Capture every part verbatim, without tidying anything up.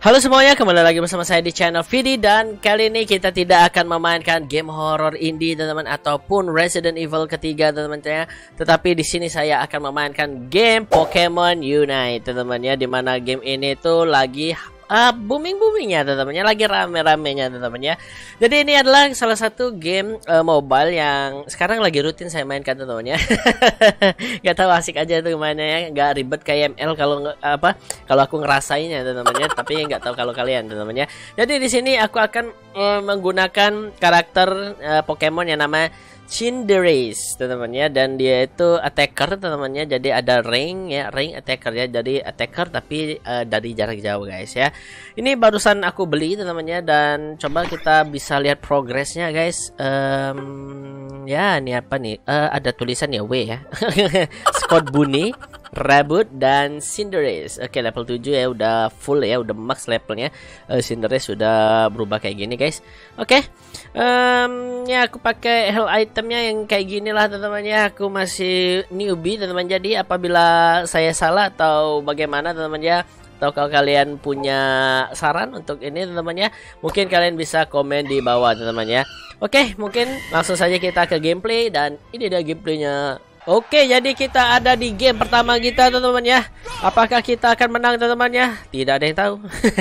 Halo semuanya, kembali lagi bersama saya di channel Vidi. Dan kali ini kita tidak akan memainkan game horror indie teman-teman, ataupun Resident Evil ketiga teman-teman, tetapi di sini saya akan memainkan game Pokemon Unite teman-teman ya, dimana game ini tuh lagi uh, booming-boomingnya teman-teman, lagi rame-ramenya teman-teman ya. Jadi ini adalah salah satu game uh, mobile yang sekarang lagi rutin saya mainkan teman-teman ya. Gak tahu, asik aja tuh mainnya ya, nggak ribet kayak M L kalau apa kalau aku ngerasainnya teman-teman ya, tapi nggak tahu kalau kalian teman-teman ya. Jadi di sini aku akan uh, menggunakan karakter uh, Pokemon yang nama Cinderace teman-teman ya, dan dia itu attacker teman-teman ya. Jadi ada ring ya, ring attacker ya. Jadi attacker tapi uh, dari jarak jauh guys ya. Ini barusan aku beli teman-teman ya, dan coba kita bisa lihat progresnya guys. Um, ya ini apa nih? Uh, ada tulisan ya W ya. Scott Bunny, Rabbit, dan Cinderace. Oke, level tujuh ya, udah full ya, udah max levelnya. uh, Cinderace sudah berubah kayak gini guys. Oke, um, ya aku pakai health itemnya yang kayak gini lah teman-teman ya. Aku masih newbie teman-teman, jadi apabila saya salah atau bagaimana teman-teman ya, atau kalau kalian punya saran untuk ini teman-teman ya, mungkin kalian bisa komen di bawah teman-teman ya. Oke, mungkin langsung saja kita ke gameplay, dan ini dia gameplaynya. Oke, jadi kita ada di game pertama kita teman-teman ya. Apakah kita akan menang teman-teman ya? Tidak ada yang tahu.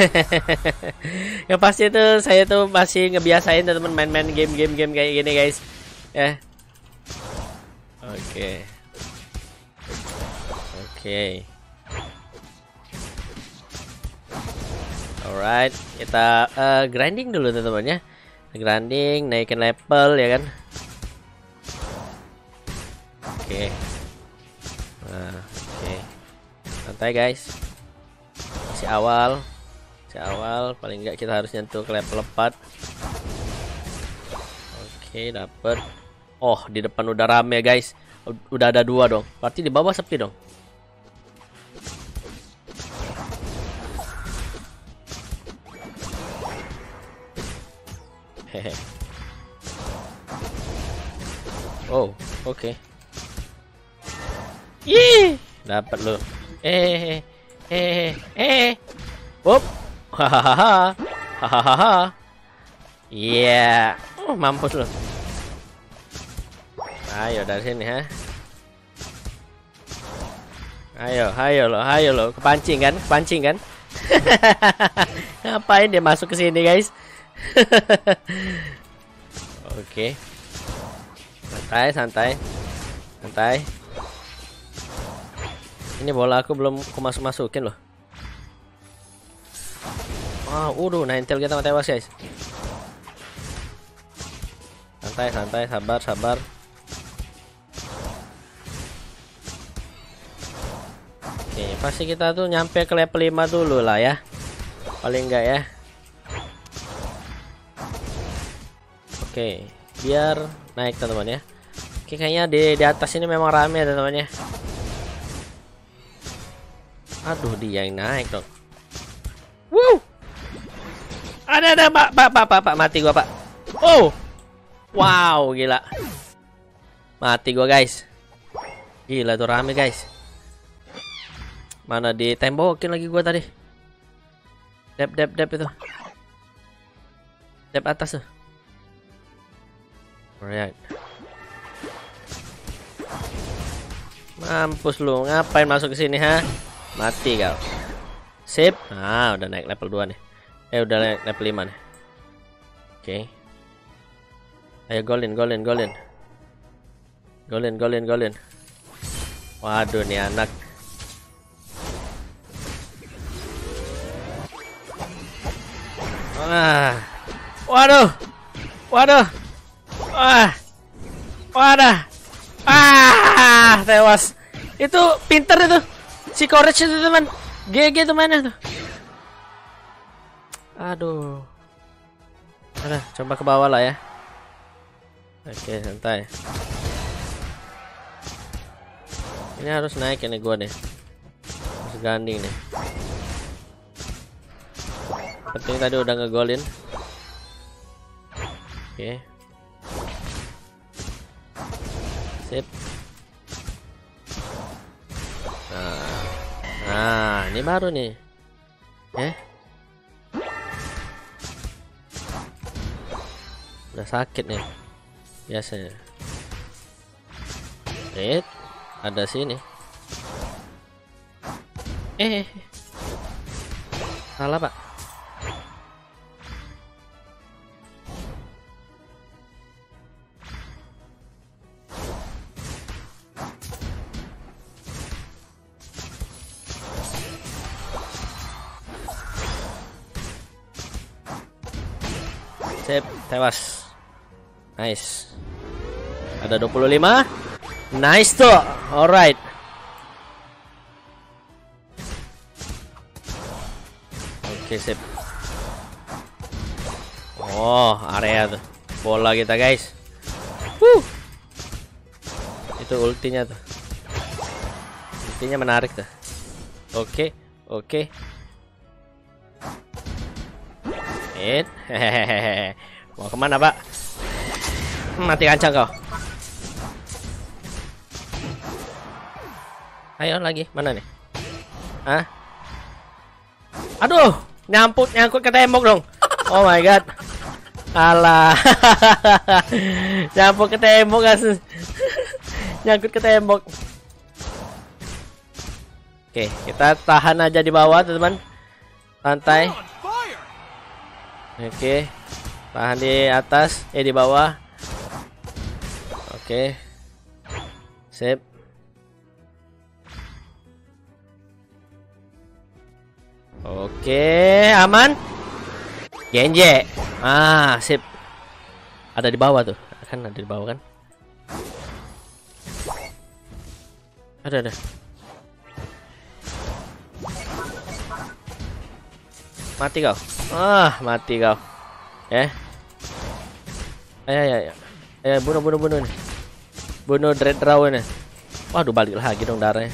Yang pasti itu saya tuh masih ngebiasain teman-teman main-main game-game game kayak gini guys. Ya. Oke. Oke. Alright, kita uh, grinding dulu teman-teman ya. Grinding, naikin level ya kan. Oke, okay. Nah, oke, okay. Santai guys, masih awal, masih awal, paling enggak kita harus nyentuh ke level empat. Oke, okay, dapet. Oh, di depan udah rame guys, udah ada dua dong, berarti di bawah sepi dong. Hehe. Oh, oke. Okay. Ih, dapat lo. Eh, eh, eh. Wop. Hahaha. Hahaha. Iya. Oh, mampus lo. Ayo dari sini ha. Ayo, ayo lo, ayo lo. Kepancing kan? Kepancing kan? Ngapain dia masuk ke sini, guys? Oke. Santai, santai. Santai. Ini bola aku belum aku masuk masukin loh. Ah, oh, udah Ninetale kita tewas guys. Santai, santai, sabar, sabar. Oke, pasti kita tuh nyampe ke level lima dulu lah ya. Paling enggak ya. Oke, biar naik teman-teman ya. Oke, kayaknya di di atas ini memang rame teman-teman ya. Aduh, dia yang naik dong. Wow. Ada ada pak pak pak pak, pak. Mati gua pak. Oh. Wow, gila. Mati gua guys. Gila tuh rame guys. Mana ditembokin lagi gua tadi. Dep dep dep itu. Dep atas tuh. Alright. Mampus lu, ngapain masuk ke sini ha? Mati kau. Sip. Ah, udah naik level dua nih. Eh, udah naik level lima nih. Oke. Okay. Ayo golin, golin, golin. Golin, golin, golin. Waduh, nih anak. Wah. Waduh. Waduh. Wah. Wadah. Ah, tewas. Itu pinter itu. Si Courage itu teman, G G tuh mainnya tuh. Aduh. Ada, coba ke bawah lah ya. Oke, santai. Ini harus naik ini gua nih. Harus ganding nih. Penting tadi udah ngegolin. Oke. Sip. Nah. Nah, ini baru nih. Eh? Udah sakit nih. Biasanya. Eh, ada sini. Eh. Salah, Pak. Sip, tewas. Nice. Ada dua puluh lima. Nice tuh. Alright. Oke, sip. Oh, area tuh. Bola kita, guys. Wuh. Itu ultinya tuh. Ultinya menarik tuh. Oke, oke. Hit. Hehehe. Mau kemana, Pak? Mati kancang kau. Ayo lagi, mana nih? Hah? Aduh, nyangkut nyangkut ke tembok dong. Oh my god. Alah. Nyangkut ke tembok, guys. Nyangkut ke tembok. Oke, kita tahan aja di bawah, teman-teman. Santai. Oke, tahan di atas, eh di bawah. Oke, sip. Oke, aman. Genje, ah sip. Ada di bawah tuh, kan ada di bawah kan? Ada ada. Mati kau. Ah, mati kau. Ya. Ayo, ayo, ayo. Ayo, bunuh, bunuh, bunuh nih. Bunuh Dread Draw nih. Waduh, balik lagi dong darahnya.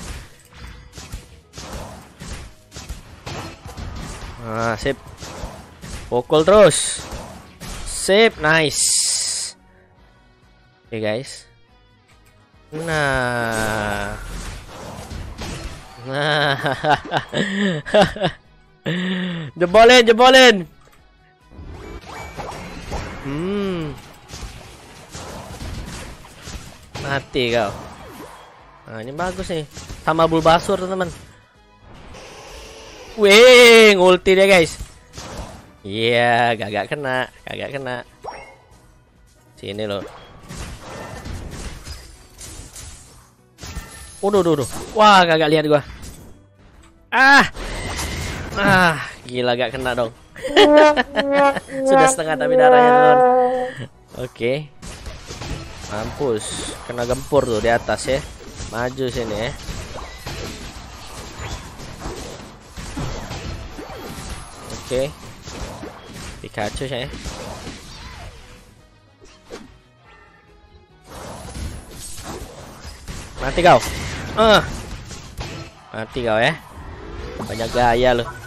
Ah, sip. Pukul terus. Sip, nice. Oke, guys. Nah. Nah. Jebolin, jebolin. Hmm. Mati kau. Nah, ini bagus nih. Sama Bulbasaur, teman-teman. Wih, ulti dia, guys. Iya, yeah, gak kena, gak kena. Sini loh. Udah, udah, udah. Wah, gak lihat gua. Ah. Ah, gila gak kena dong. Sudah setengah tapi darahnya teman. Oke. Mampus, kena gempur tuh di atas ya. Maju sini ya. Oke. Pikachu saya. Mati kau. Ah. Mati kau ya. Banyak gaya loh.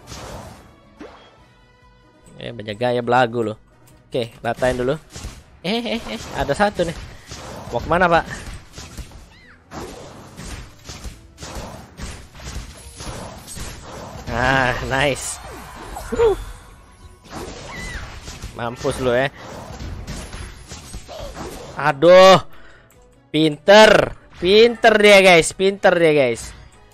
Eh, banyak gaya belagu loh. Oke, latain dulu. Eh, eh, eh, ada satu nih. Mau kemana, Pak? Ah, nice. Uh. Mampus lu ya. Aduh. Pinter. Pinter dia, guys. Pinter dia, guys.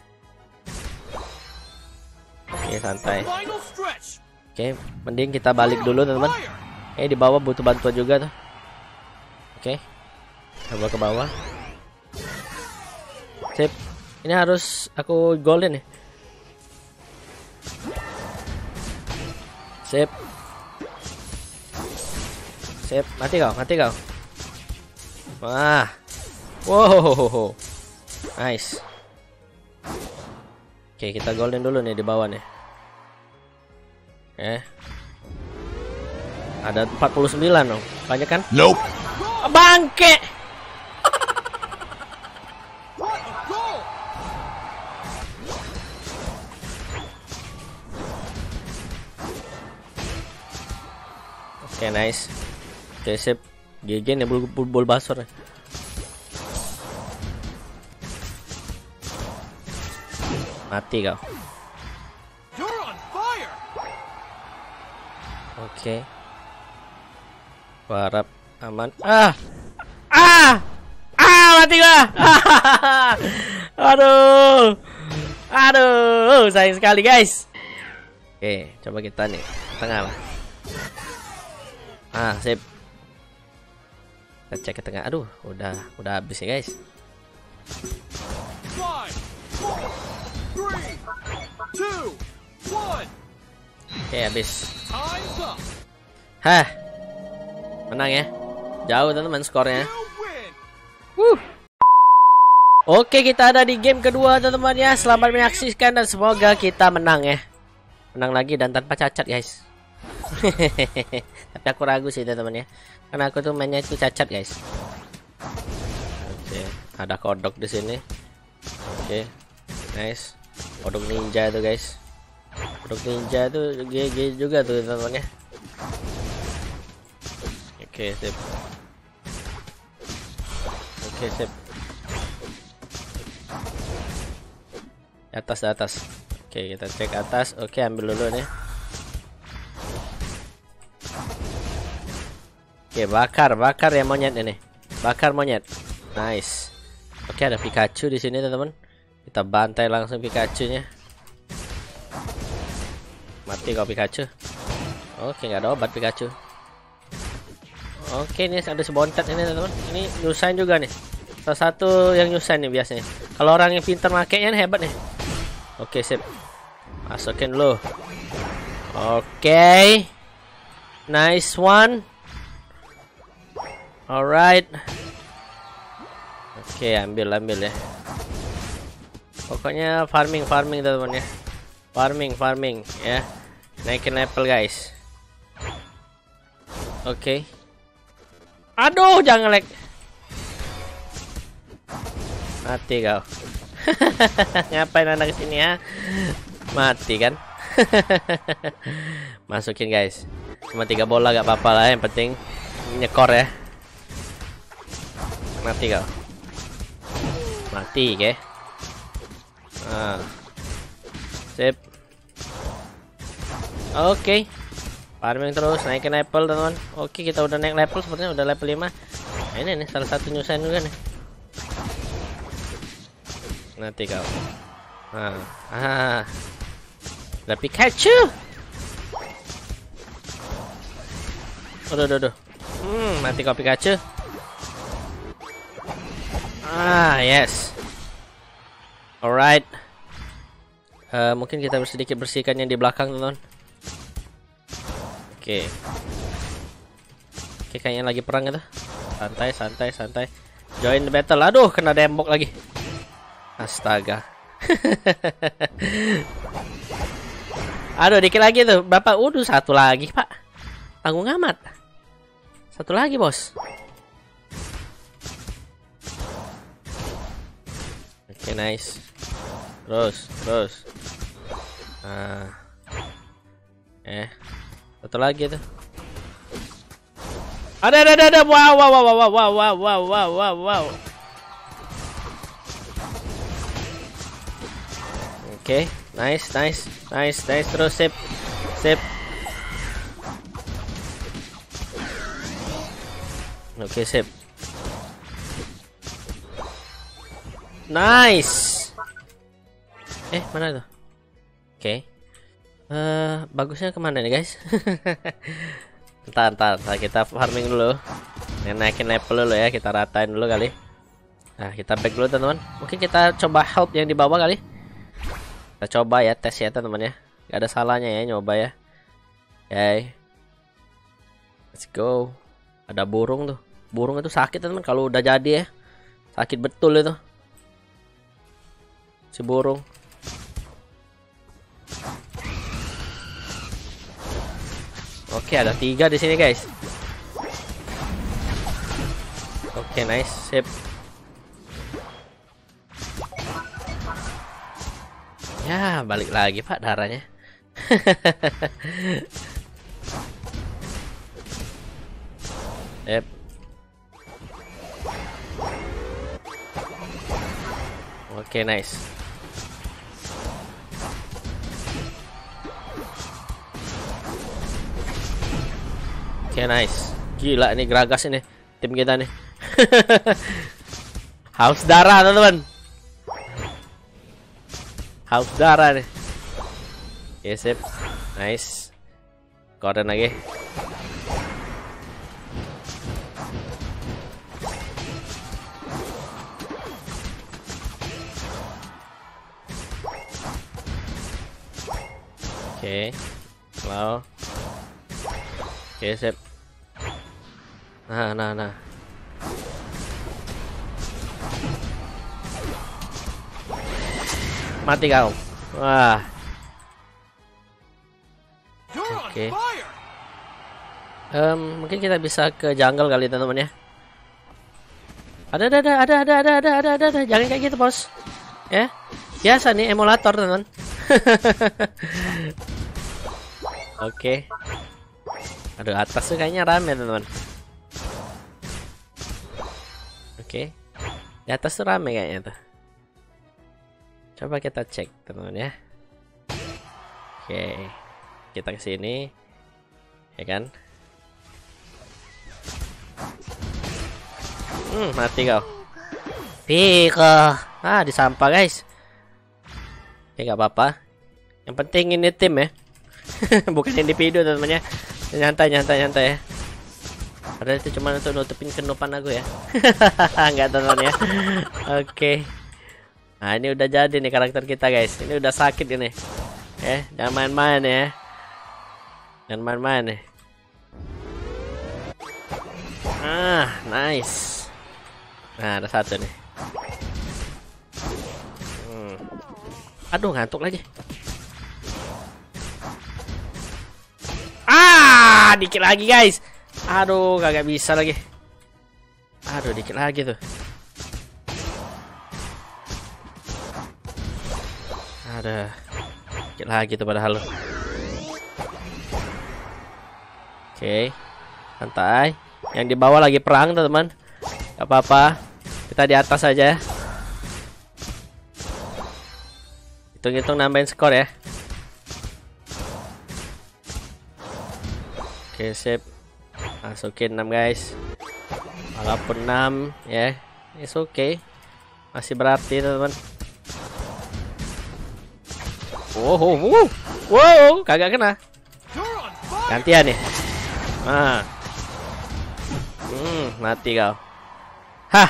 Oke, santai. Oke, mending kita balik dulu, teman-teman. Eh, di bawah butuh bantuan juga tuh. Oke. Coba ke bawah. Sip. Ini harus aku golden nih. Sip. Sip, mati kau, mati kau. Wah. Wow. Nice. Oke, kita golden dulu nih di bawah nih. Eh. Ada empat puluh sembilan dong. Banyak kan? Nope. Bangke. Oke, nice. Oke, sip. G G nih Bulbasaur. Mati kau. Oke. Harap aman. Ah. Ah. Ah, mati gua. Aduh. Aduh, sayang sekali, guys. Oke, coba kita nih tengah lah. Ah, sip. Kita cek ke tengah. Aduh, udah udah habis ya, guys. Five, four, three, two, one. Oke, habis. Hah. Menang ya. Jauh teman-teman skornya. Wuh. Oke, kita ada di game kedua teman-teman ya. Selamat menyaksikan dan semoga kita menang ya. Menang lagi dan tanpa cacat, guys. Tapi aku ragu sih teman-teman ya. Karena aku tuh mainnya itu cacat, guys. Oke, ada kodok di sini. Oke. Nice. Kodok ninja itu, guys. Kodok ninja itu G G juga tuh teman-teman ya. Oke, sip. Oke, sip. Di atas, di atas. Oke, kita cek atas. Oke, ambil dulu nih. Oke, bakar, bakar ya monyet ini. Bakar monyet. Nice. Oke, ada Pikachu di sini, teman-teman. Kita bantai langsung Pikachu-nya. Mati kau Pikachu. Oke, nggak ada obat Pikachu. Oke, ini ada sebontat ini, teman-teman. Ini nyusahin juga nih. Salah satu yang nyusahin nih biasanya. Kalau orang yang pintar makainya hebat nih. Oke, sip. Masukin dulu. Oke. Nice one. Alright. Oke, ambil ambil ya. Pokoknya farming farming teman-teman ya. Farming farming ya. Naikin level, guys. Oke. Aduh, jangan lag. Mati kau. Ngapain anak kesini ya? Mati kan? Masukin, guys. Cuma tiga bola gak apa-apa lah. Yang penting nyekor ya. Mati kau. Mati ke? Ah. Sip. Oke. Okay. Farming terus, naikin level teman-teman. Oke, kita udah naik level sepertinya udah level lima. Nah, ini nih salah satu nyusahin juga nih. Nanti kau. Ah. Ah. Ada Pikachu. Aduh, aduh, aduh. Hmm, mati kau Pikachu. Ah, yes. Alright. Uh, mungkin kita sedikit bersihkan yang di belakang, teman-teman. Oke. Oke, kayaknya lagi perang itu. Santai, santai, santai. Join the battle. Aduh, kena dembok lagi. Astaga. Aduh, dikit lagi tuh. Bapak, udah satu lagi, Pak. Tanggung amat. Satu lagi, bos. Oke, nice. Terus, terus. Nah. Eh. Satu lagi tuh. Ada, ada, ada, ada. Wow, wow, wow, wow, wow, wow, wow, wow, wow, wow. Oke, nice, nice, nice, nice. Terus sip, sip. Oke, sip. Nice. Eh, mana tuh? Oke. Okay. Uh, bagusnya kemana nih, guys? Ntar, ntar, ntar kita farming dulu. Naikin level dulu ya, kita ratain dulu kali. Nah, kita back dulu teman-teman. Mungkin kita coba help yang di bawah kali. Kita coba ya, tes ya teman-teman ya. Gak ada salahnya ya nyoba ya. Oke. Okay. Let's go. Ada burung tuh. Burung itu sakit teman-teman kalau udah jadi ya. Sakit betul itu. Si burung. Oke, ada tiga di sini, guys. Oke, nice, sip. Ya, balik lagi, Pak, darahnya. Sip. Oke, nice. Oke, nice. Gila ini Gragas ini tim kita nih. Haus darah teman-teman. Haus darah nih. Oke, sip. Nice. Korden lagi. Oke. Wow. Oke, sip. Nah, nah, nah. Mati kau. Wah. Oke. Um, mungkin kita bisa ke jungle kali teman-teman ya. Ada, ada, ada, ada, ada, ada, ada, ada, ada. Jangan kayak gitu bos. Ya. Biasa nih emulator teman-teman. Oke. Aduh, atas tuh kayaknya rame teman-teman. Oke. Di atas tuh rame kayaknya tuh. Coba kita cek teman-teman ya. Oke. Kita ke sini. Ya kan? Hmm, mati kau. Pika. Ah, disampah guys. Ya nggak apa-apa. Yang penting ini tim ya. Bukan individu teman-teman ya. Nyantai, nyantai, nyantai ya. Padahal itu cuma untuk nutupin kenupan aku ya. Enggak teman-teman ya. Oke. Nah, ini udah jadi nih karakter kita guys. Ini udah sakit ini. Ya, jangan main-main ya. Jangan main-main nih. Ah, nice. Nah, ada satu nih. Hmm. Aduh, ngantuk lagi. Ah, dikit lagi guys. Aduh, kagak bisa lagi. Aduh, dikit lagi tuh. Ada. Dikit lagi tuh padahal. Oke. Santai. Yang di bawah lagi perang, teman-teman. Gak apa-apa. Kita di atas aja. Hitung-hitung nambahin skor ya. Oke, sip. Masukin enam guys. Walaupun enam ya, it's okay. Masih berarti teman-teman. Wow, wow, wow, kagak kena. Gantian nih. Nah. Hmm, mati kau. Hah.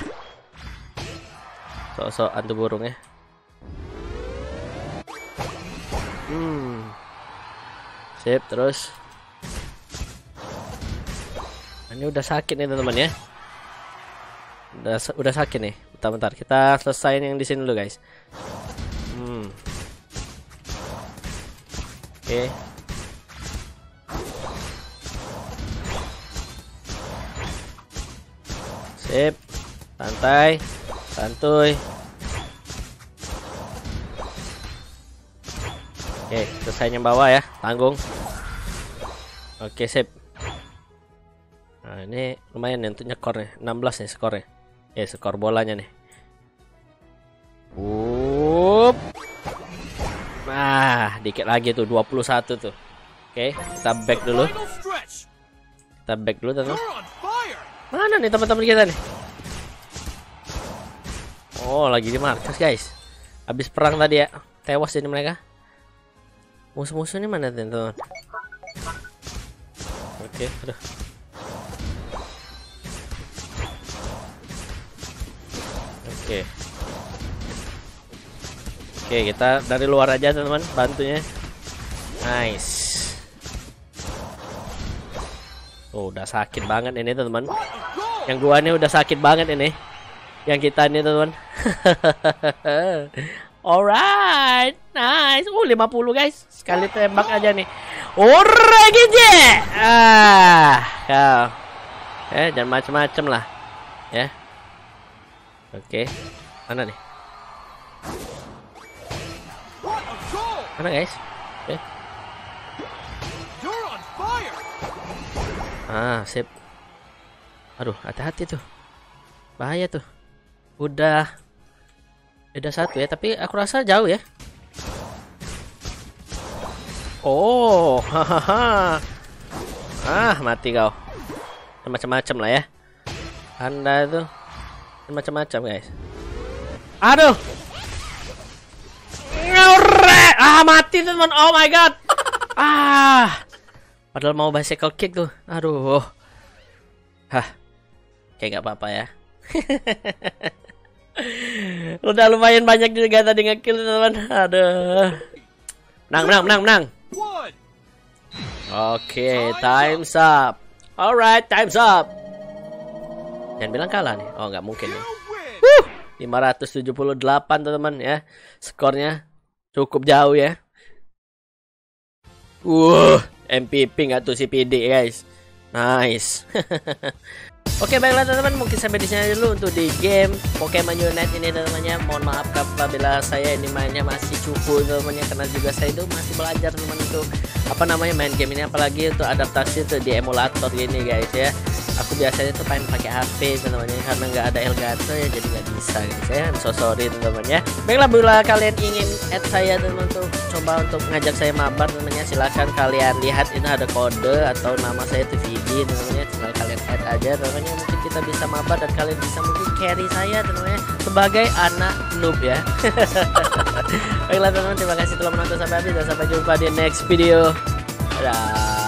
Sok-sok hantu burung ya. Hmm. Sip, terus. Ini udah sakit nih teman-teman ya. Udah udah sakit nih. Bentar-bentar, kita selesaiin yang di sini dulu guys. Hmm. Oke. Sip. Santai, santuy. Oke, selesai yang bawah ya, tanggung. Oke, sip. Nah, ini lumayan nih untuk nyekor nih, enam belas nih skornya. Ya, skor bolanya nih. Up. Nah, dikit lagi tuh, dua puluh satu tuh. Oke, kita back dulu. Kita back dulu teman-teman. Mana nih teman-teman kita nih? Oh, lagi di markas guys. Habis perang tadi ya, tewas ini mereka. Musuh-musuhnya mana teman-teman? Oke, aduh. Oke. Oke, kita dari luar aja teman-teman, bantunya. Nice. Oh, udah sakit banget ini teman-teman. Yang gua nih udah sakit banget ini. Yang kita nih teman-teman. Alright, nice. Oh, lima puluh guys. Sekali tembak aja nih. Ora gitu. Ah, kau. Eh, jangan macem-macem lah. Ya. Oke. Mana nih? Mana guys? Oke. Ah, sip. Aduh, hati-hati tuh. Bahaya tuh. Udah beda satu ya, tapi aku rasa jauh ya. Oh, hahaha. Ah, mati kau. macam-macam lah ya. Anda itu macam-macam guys. Aduh. Ngorek. Ah mati teman. Oh my god. Ah. Padahal mau bicycle kick tuh. Aduh. Hah. Kayak nggak apa-apa ya. Udah lumayan banyak juga tadi ngekill teman. Aduh. Menang, menang, menang, menang. Oke, okay, time's up. Alright, time's up. Jangan bilang kalah nih. Oh, nggak mungkin ya. Wuh, lima ratus tujuh puluh delapan teman-teman ya. Skornya cukup jauh ya. Wuh, M V P nggak tuh si P D guys. Nice. Oke baiklah teman-teman, mungkin sampai di sini dulu untuk di game Pokemon Unite ini teman-teman. Mohon maaf apabila saya ini mainnya masih cupu teman-teman, karena juga saya itu masih belajar teman untuk apa namanya main game ini, apalagi untuk adaptasi tuh di emulator gini guys ya. Aku biasanya tuh main pakai H P teman-teman, karena nggak ada Elgato ya, jadi nggak bisa guys ya. So sorry teman-teman ya. Baiklah, bila kalian ingin add saya teman-teman untuk coba untuk ngajak saya mabar teman-teman, silakan kalian lihat ini ada kode atau nama saya itu Vidi teman-teman, tinggal kalian add aja teman-teman. Mungkin kita bisa mabar dan kalian bisa mungkin carry saya teman-teman sebagai anak noob ya. Baiklah teman-teman, terima kasih telah menonton sampai habis dan sampai jumpa di next video. Dadah.